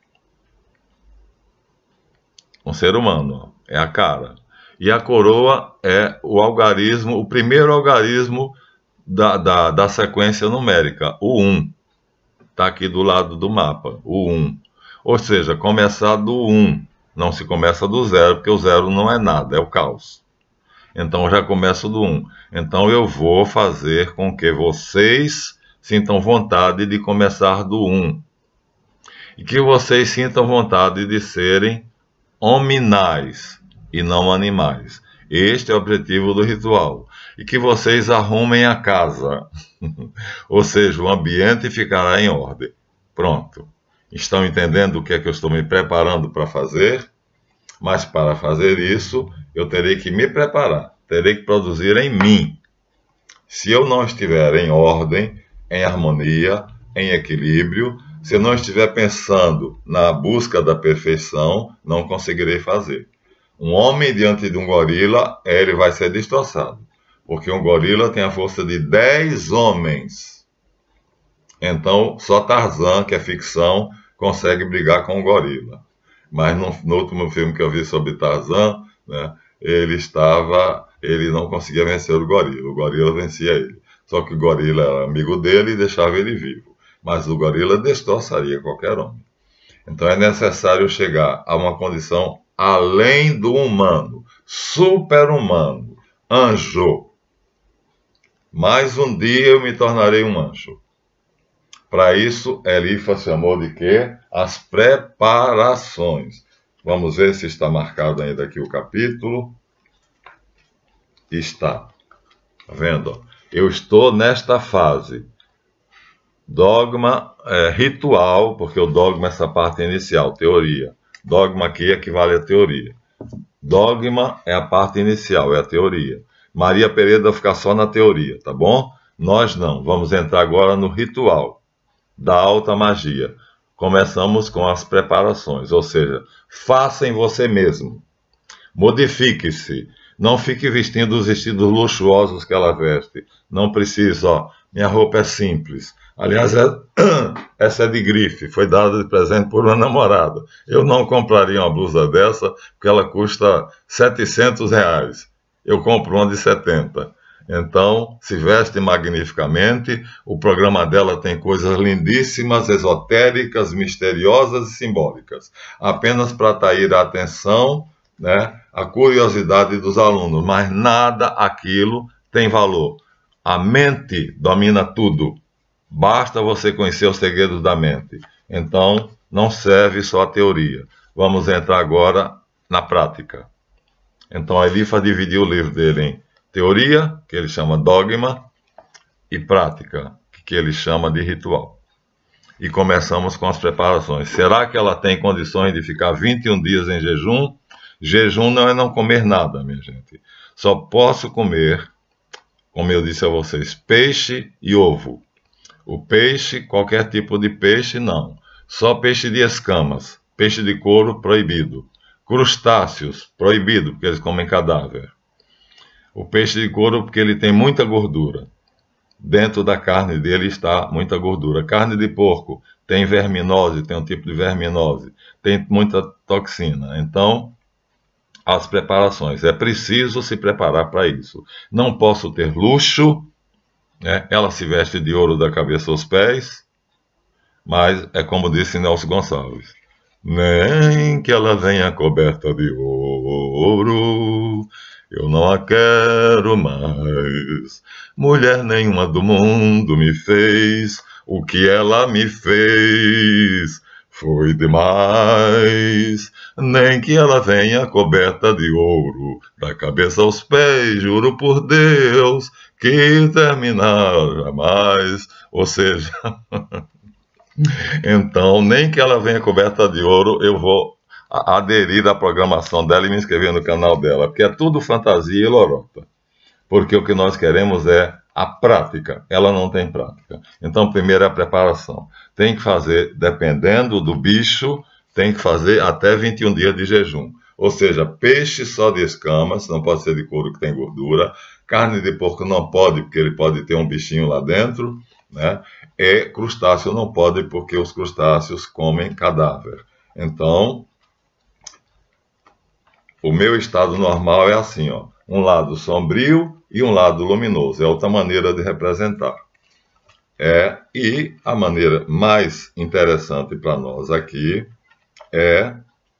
Um ser humano, ó, é a cara. E a coroa é o algarismo, o primeiro algarismo da, da, da sequência numérica, o um. Está aqui do lado do mapa, o um. Ou seja, começar do um. Não se começa do zero, porque o zero não é nada, é o caos. Então já começo do um. Então eu vou fazer com que vocês sintam vontade de começar do um. E que vocês sintam vontade de serem hominais e não animais. Este é o objetivo do ritual. E que vocês arrumem a casa. Ou seja, o ambiente ficará em ordem. Pronto. Estão entendendo o que é que eu estou me preparando para fazer? Mas para fazer isso, eu terei que me preparar. Terei que produzir em mim. Se eu não estiver em ordem, em harmonia, em equilíbrio, se eu não estiver pensando na busca da perfeição, não conseguirei fazer. Um homem diante de um gorila, ele vai ser destroçado. Porque um gorila tem a força de dez homens. Então, só Tarzan, que é ficção, consegue brigar com o gorila. Mas no, no último filme que eu vi sobre Tarzan, né, ele estava, ele não conseguia vencer o gorila. O gorila vencia ele. Só que o gorila era amigo dele e deixava ele vivo. Mas o gorila destroçaria qualquer homem. Então é necessário chegar a uma condição além do humano, super-humano, anjo. Mais um dia eu me tornarei um anjo. Para isso, Elifa chamou de quê? As preparações. Vamos ver se está marcado ainda aqui o capítulo. Está. Está vendo? Eu estou nesta fase. Dogma, é, ritual, porque o dogma é essa parte inicial, teoria. Dogma aqui equivale à teoria. Dogma é a parte inicial, é a teoria. Maria Pereira vai ficar só na teoria, tá bom? Nós não. Vamos entrar agora no ritual da alta magia. Começamos com as preparações, ou seja, faça em você mesmo. Modifique-se. Não fique vestindo os vestidos luxuosos que ela veste. Não precisa, ó. Minha roupa é simples. Aliás, é, essa é de grife, foi dada de presente por uma namorada. Eu não compraria uma blusa dessa, porque ela custa setecentos reais. Eu compro uma de setenta. Então, se veste magnificamente. O programa dela tem coisas lindíssimas, esotéricas, misteriosas e simbólicas. Apenas para atrair a atenção, né, a curiosidade dos alunos. Mas nada aquilo tem valor. A mente domina tudo. Basta você conhecer os segredos da mente. Então, não serve só a teoria. Vamos entrar agora na prática. Então, a Elifa dividiu o livro dele em teoria, que ele chama dogma, e prática, que ele chama de ritual. E começamos com as preparações. Será que ela tem condições de ficar vinte e um dias em jejum? Jejum não é não comer nada, minha gente. Só posso comer, como eu disse a vocês, peixe e ovo. O peixe, qualquer tipo de peixe, não. Só peixe de escamas. Peixe de couro, proibido. Crustáceos, proibido, porque eles comem cadáver. O peixe de couro, porque ele tem muita gordura. Dentro da carne dele está muita gordura. Carne de porco tem verminose, tem um tipo de verminose. Tem muita toxina. Então, as preparações. É preciso se preparar para isso. Não posso ter luxo. Né? Ela se veste de ouro da cabeça aos pés, mas é como disse Nelson Gonçalves, nem que ela venha coberta de ouro, eu não a quero mais. Mulher nenhuma do mundo me fez o que ela me fez, foi demais. Nem que ela venha coberta de ouro, da cabeça aos pés, juro por Deus, que terminar jamais. Ou seja, então, nem que ela venha coberta de ouro, eu vou aderir à programação dela e me inscrever no canal dela, porque é tudo fantasia e lorota. Porque o que nós queremos é a prática. Ela não tem prática. Então, primeiro é a preparação. Tem que fazer, dependendo do bicho, tem que fazer até vinte e um dias de jejum. Ou seja, peixe só de escamas, não pode ser de couro que tem gordura. Carne de porco não pode, porque ele pode ter um bichinho lá dentro. né? E crustáceo não pode, porque os crustáceos comem cadáver. Então, o meu estado normal é assim, ó, um lado sombrio e um lado luminoso. É outra maneira de representar. É, e a maneira mais interessante para nós aqui é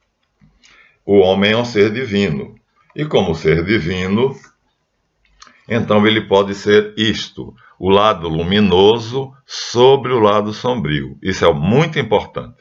o homem é um ser divino. E como ser divino, então ele pode ser isto, o lado luminoso sobre o lado sombrio. Isso é muito importante.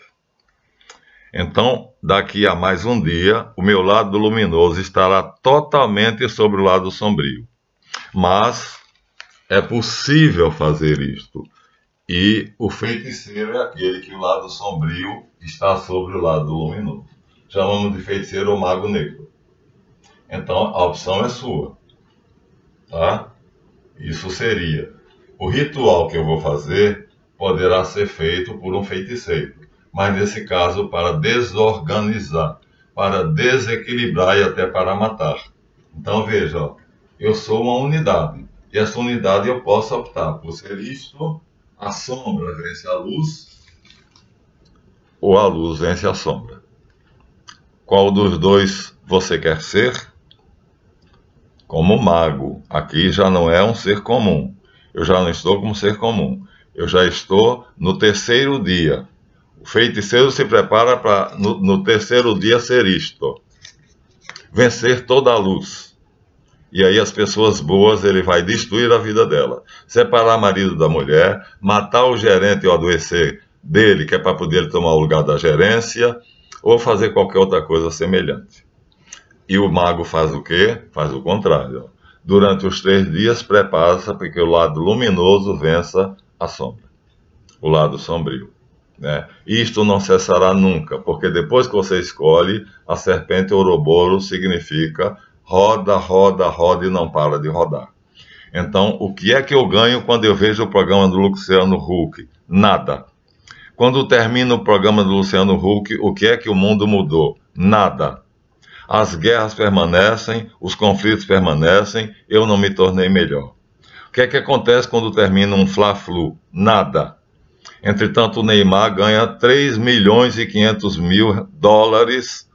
Então, daqui a mais um dia, o meu lado luminoso estará totalmente sobre o lado sombrio. Mas é possível fazer isto. E o feiticeiro é aquele que o lado sombrio está sobre o lado luminoso. Chamamos de feiticeiro ou mago negro. Então, a opção é sua. Tá? Isso seria. O ritual que eu vou fazer poderá ser feito por um feiticeiro. Mas nesse caso, para desorganizar, para desequilibrar e até para matar. Então, veja, ó, eu sou uma unidade. E essa unidade eu posso optar por ser isto, a sombra vence a luz, ou a luz vence a sombra. Qual dos dois você quer ser? Como mago. Aqui já não é um ser comum. Eu já não estou como ser comum. Eu já estou no terceiro dia. O feiticeiro se prepara para, no, no terceiro dia, ser isto. Vencer toda a luz. E aí as pessoas boas, ele vai destruir a vida dela. Separar marido da mulher, matar o gerente ou adoecer dele, que é para poder ele tomar o lugar da gerência, ou fazer qualquer outra coisa semelhante. E o mago faz o quê? Faz o contrário. Durante os três dias, prepara-se para que o lado luminoso vença a sombra. O lado sombrio. Né? Isto não cessará nunca, porque depois que você escolhe, a serpente Ouroboros significa roda, roda, roda e não para de rodar. Então, o que é que eu ganho quando eu vejo o programa do Luciano Huck? Nada. Quando termina o programa do Luciano Huck, o que é que o mundo mudou? Nada. As guerras permanecem, os conflitos permanecem, eu não me tornei melhor. O que é que acontece quando termina um Fla-Flu? Nada. Entretanto, o Neymar ganha três milhões e quinhentos mil dólares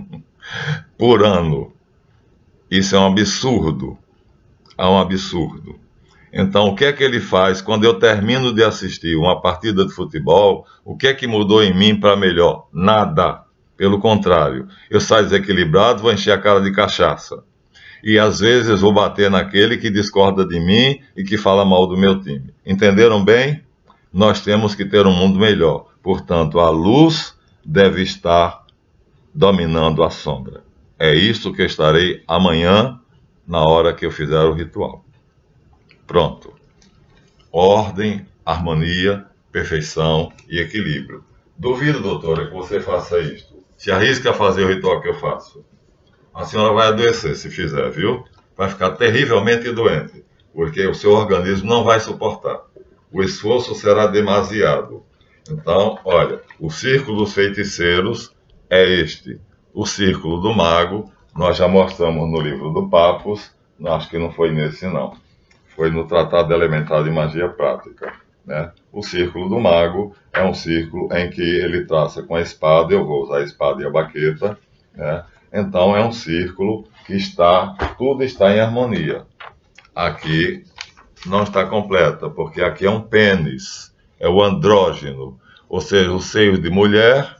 por ano. Isso é um absurdo. É um absurdo. Então, o que é que ele faz quando eu termino de assistir uma partida de futebol? O que é que mudou em mim para melhor? Nada. Pelo contrário, eu saio desequilibrado, vou encher a cara de cachaça. E às vezes vou bater naquele que discorda de mim e que fala mal do meu time. Entenderam bem? Nós temos que ter um mundo melhor. Portanto, a luz deve estar dominando a sombra. É isso que eu estarei amanhã, na hora que eu fizer o ritual. Pronto. Ordem, harmonia, perfeição e equilíbrio. Duvido, doutora, que você faça isto. Se arrisca a fazer o ritual que eu faço. A senhora vai adoecer se fizer, viu? Vai ficar terrivelmente doente, porque o seu organismo não vai suportar. O esforço será demasiado. Então, olha, o círculo dos feiticeiros é este. O círculo do mago, nós já mostramos no livro do Papos, acho que não foi nesse não. Foi no Tratado Elementar de Magia Prática. Né? O círculo do mago é um círculo em que ele traça com a espada, eu vou usar a espada e a baqueta, né? Então é um círculo que está, tudo está em harmonia. Aqui não está completa, porque aqui é um pênis, é o andrógeno, ou seja, o seio de mulher,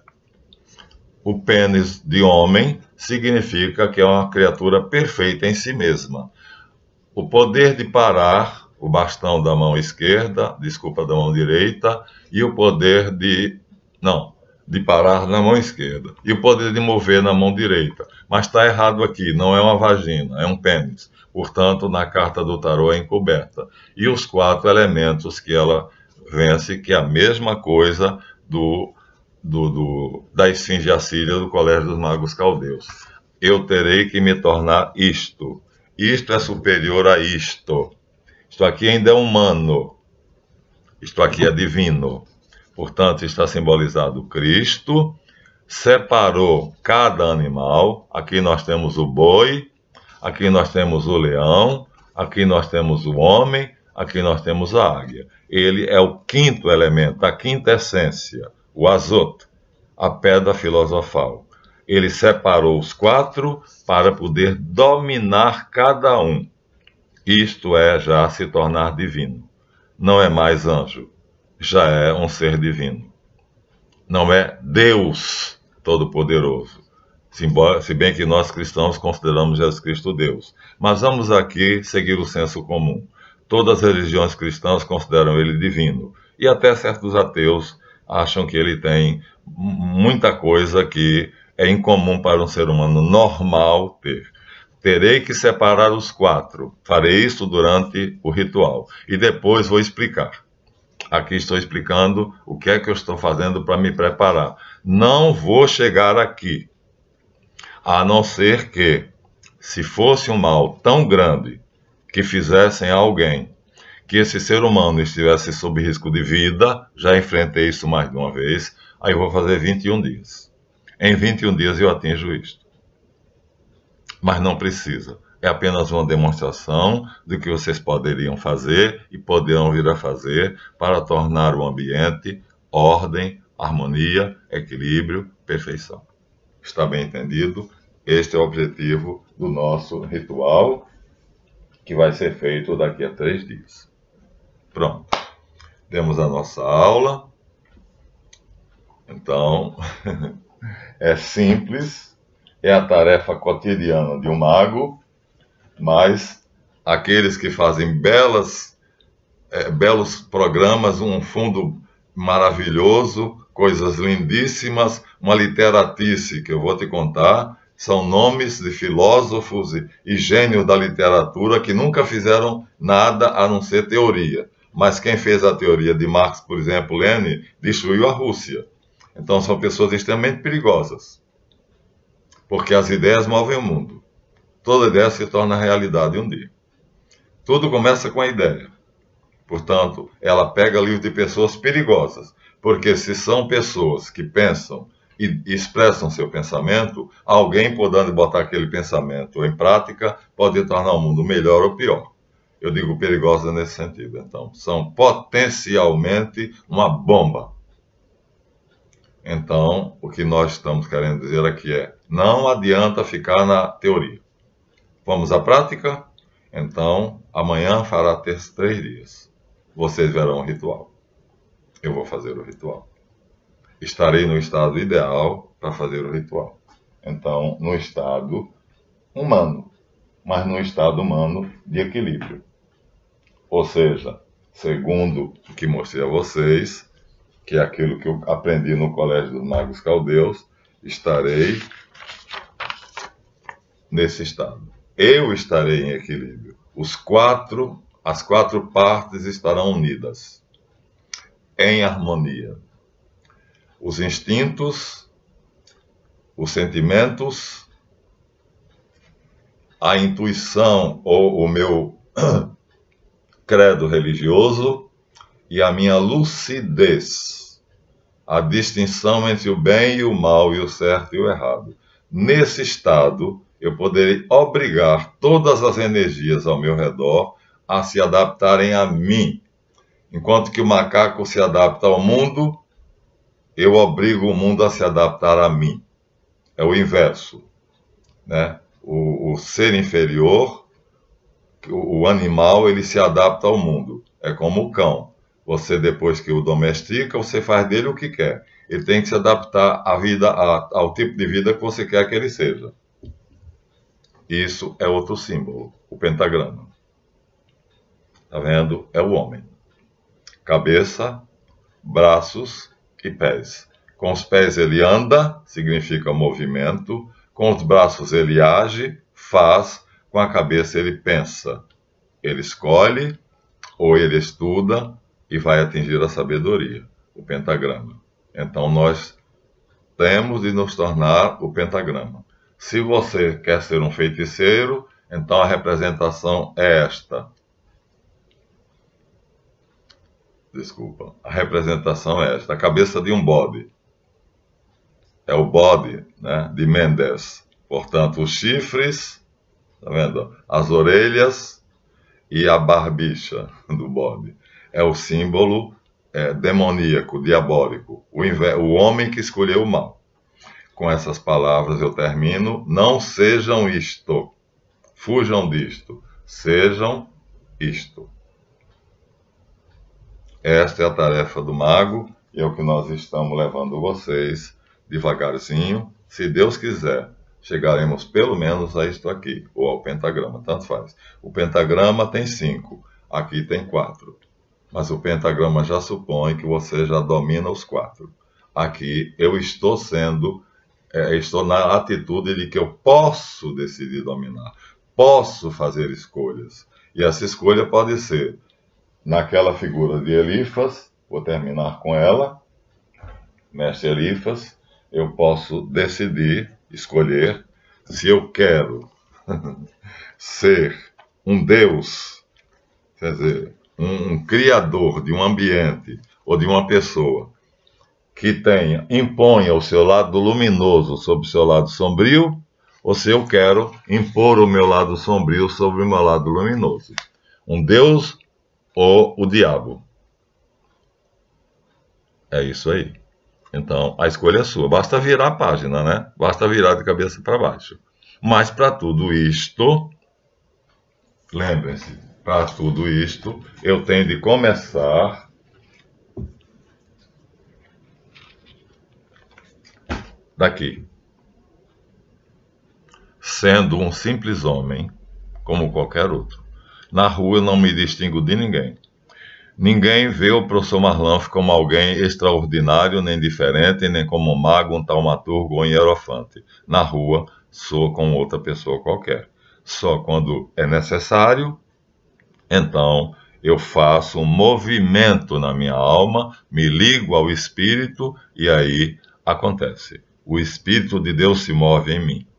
o pênis de homem, significa que é uma criatura perfeita em si mesma. O poder de parar, o bastão da mão esquerda, desculpa, da mão direita, e o poder de, não, de parar na mão esquerda, e o poder de mover na mão direita. Mas está errado aqui, não é uma vagina, é um pênis. Portanto, na carta do tarô é encoberta. E os quatro elementos que ela vence, que é a mesma coisa do, do, do, da esfinge assíria do Colégio dos Magos Caldeus. Eu terei que me tornar isto. Isto é superior a isto. Isto aqui ainda é humano. Isto aqui é divino. Portanto, está simbolizado Cristo. Separou cada animal. Aqui nós temos o boi. Aqui nós temos o leão. Aqui nós temos o homem. aqui nós temos a águia. Ele é o quinto elemento, a quinta essência, o azoto, a pedra filosofal. Ele separou os quatro para poder dominar cada um. Isto é já se tornar divino. Não é mais anjo, já é um ser divino. Não é Deus Todo-Poderoso, se bem que nós cristãos consideramos Jesus Cristo Deus. Mas vamos aqui seguir o senso comum. Todas as religiões cristãs consideram ele divino, e até certos ateus acham que ele tem muita coisa que é incomum para um ser humano normal ter. Terei que separar os quatro. Farei isso durante o ritual. E depois vou explicar. Aqui estou explicando o que é que eu estou fazendo para me preparar. Não vou chegar aqui, a não ser que, se fosse um mal tão grande que fizessem a alguém, que esse ser humano estivesse sob risco de vida, já enfrentei isso mais de uma vez, aí eu vou fazer vinte e um dias. Em vinte e um dias eu atinjo isto. Mas não precisa. É apenas uma demonstração do que vocês poderiam fazer e poderão vir a fazer para tornar o ambiente ordem, harmonia, equilíbrio, perfeição. Está bem entendido? Este é o objetivo do nosso ritual, que vai ser feito daqui a três dias. Pronto. Temos a nossa aula. Então, é simples, é a tarefa cotidiana de um mago, mas aqueles que fazem belas, é, belos programas, um fundo maravilhoso, coisas lindíssimas, uma literatice que eu vou te contar, são nomes de filósofos e, e gênios da literatura que nunca fizeram nada a não ser teoria. Mas quem fez a teoria de Marx, por exemplo, Lenin, destruiu a Rússia. Então são pessoas extremamente perigosas, porque as ideias movem o mundo. Toda ideia se torna realidade um dia. Tudo começa com a ideia. Portanto, ela pega livro de pessoas perigosas, porque se são pessoas que pensam e expressam seu pensamento, alguém podendo botar aquele pensamento em prática pode tornar o mundo melhor ou pior. Eu digo perigosa nesse sentido. Então, são potencialmente uma bomba. Então, o que nós estamos querendo dizer aqui é, não adianta ficar na teoria. Vamos à prática? Então, amanhã fará ter três dias. Vocês verão o ritual. Eu vou fazer o ritual. Estarei no estado ideal para fazer o ritual. Então, no estado humano, mas no estado humano de equilíbrio. Ou seja, segundo o que mostrei a vocês, que é aquilo que eu aprendi no Colégio dos Magos Caldeus, estarei nesse estado. Eu estarei em equilíbrio. Os quatro, as quatro partes estarão unidas, em harmonia. Os instintos, os sentimentos, a intuição ou o meu credo religioso e a minha lucidez, a distinção entre o bem e o mal, e o certo e o errado. Nesse estado, eu poderei obrigar todas as energias ao meu redor a se adaptarem a mim. Enquanto que o macaco se adapta ao mundo, eu obrigo o mundo a se adaptar a mim. É o inverso, né? O, o ser inferior, o, o animal, ele se adapta ao mundo. É como o cão. Você, depois que o domestica, você faz dele o que quer. Ele tem que se adaptar à vida, a, ao tipo de vida que você quer que ele seja. Isso é outro símbolo, o pentagrama. Está vendo? É o homem. Cabeça, braços e pés. Com os pés ele anda, significa movimento. Com os braços ele age, faz. Com a cabeça ele pensa. Ele escolhe ou ele estuda e vai atingir a sabedoria, o pentagrama. Então nós temos de nos tornar o pentagrama. Se você quer ser um feiticeiro, então a representação é esta. Desculpa, a representação é esta, a cabeça de um bode. É o bode, né, de Mendes. Portanto, os chifres, tá vendo? As orelhas e a barbicha do bode. É o símbolo é, demoníaco, diabólico, o, o homem que escolheu o mal. Com essas palavras eu termino. Não sejam isto, fujam disto, sejam isto. Esta é a tarefa do mago e é o que nós estamos levando vocês devagarzinho. Se Deus quiser, chegaremos pelo menos a isto aqui, ou ao pentagrama, tanto faz. O pentagrama tem cinco, aqui tem quatro. Mas o pentagrama já supõe que você já domina os quatro. Aqui eu estou sendo, é, estou na atitude de que eu posso decidir dominar, posso fazer escolhas. E essa escolha pode ser naquela figura de Elifas, vou terminar com ela, mestre Elifas, eu posso decidir, escolher, se eu quero ser um Deus, quer dizer, um, um criador de um ambiente ou de uma pessoa que tenha, imponha o seu lado luminoso sobre o seu lado sombrio, ou se eu quero impor o meu lado sombrio sobre o meu lado luminoso. Um Deus ou o diabo. É isso aí. Então, a escolha é sua. Basta virar a página, né? Basta virar de cabeça para baixo. Mas para tudo isto, lembrem-se, para tudo isto, eu tenho de começar daqui. Sendo um simples homem, como qualquer outro. Na rua eu não me distingo de ninguém. Ninguém vê o professor Marlanf como alguém extraordinário, nem diferente, nem como um mago, um taumaturgo ou um hierofante. Na rua, sou como outra pessoa qualquer. Só quando é necessário, então eu faço um movimento na minha alma, me ligo ao Espírito e aí acontece. O Espírito de Deus se move em mim.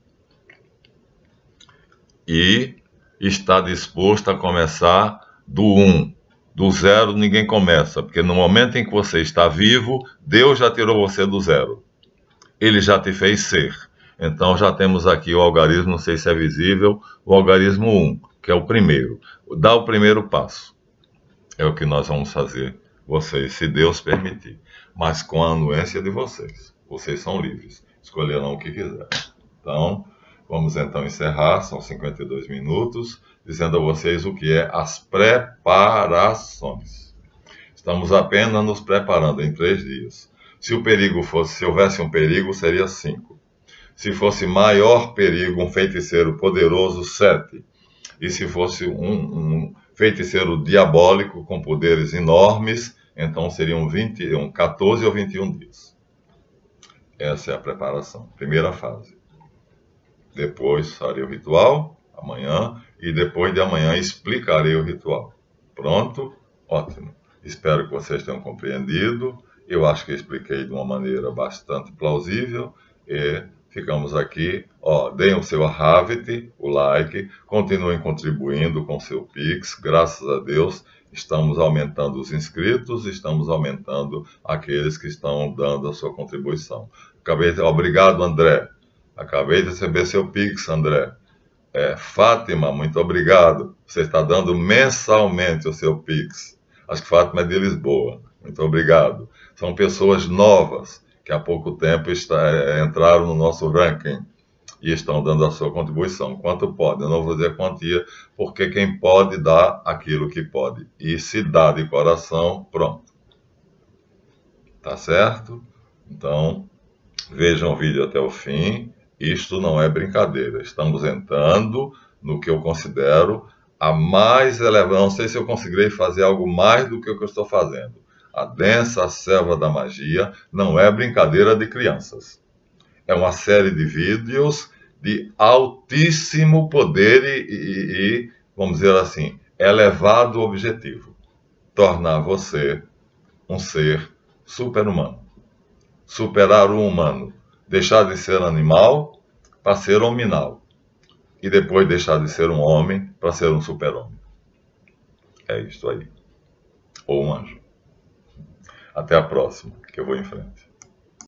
E está disposto a começar do um. Do zero ninguém começa, porque no momento em que você está vivo, Deus já tirou você do zero. Ele já te fez ser. Então já temos aqui o algarismo, não sei se é visível, o algarismo um, que é o primeiro. Dá o primeiro passo. É o que nós vamos fazer, vocês, se Deus permitir. Mas com a anuência de vocês. Vocês são livres, escolherão o que quiser. Então, vamos então encerrar, são cinquenta e dois minutos, dizendo a vocês o que é as preparações. Estamos apenas nos preparando em três dias. Se o perigo fosse, se houvesse um perigo, seria cinco. Se fosse maior perigo, um feiticeiro poderoso, sete. E se fosse um, um feiticeiro diabólico com poderes enormes, então seriam vinte, quatorze ou vinte e um dias. Essa é a preparação, primeira fase. Depois farei o ritual, amanhã, e depois de amanhã explicarei o ritual. Pronto? Ótimo. Espero que vocês tenham compreendido. Eu acho que expliquei de uma maneira bastante plausível. E ficamos aqui. Ó, deem o seu Havit, o like, continuem contribuindo com o seu Pix. Graças a Deus, estamos aumentando os inscritos, estamos aumentando aqueles que estão dando a sua contribuição. Acabei de... Obrigado, André. Acabei de receber seu Pix, André. É, Fátima, muito obrigado. Você está dando mensalmente o seu Pix. Acho que Fátima é de Lisboa. Muito obrigado. São pessoas novas que há pouco tempo está, é, entraram no nosso ranking e estão dando a sua contribuição. Quanto pode? Eu não vou dizer quantia, porque quem pode dá aquilo que pode. E se dá de coração, pronto. Tá certo? Então, vejam o vídeo até o fim. Isto não é brincadeira. Estamos entrando no que eu considero a mais elevada. Não sei se eu conseguirei fazer algo mais do que o que eu estou fazendo. A densa selva da magia não é brincadeira de crianças. É uma série de vídeos de altíssimo poder e, e, e vamos dizer assim, elevado objetivo. Tornar você um ser super-humano. Superar o humano. Deixar de ser animal para ser hominal. E depois deixar de ser um homem para ser um super-homem. É isso aí. Ou um anjo. Até a próxima, que eu vou em frente.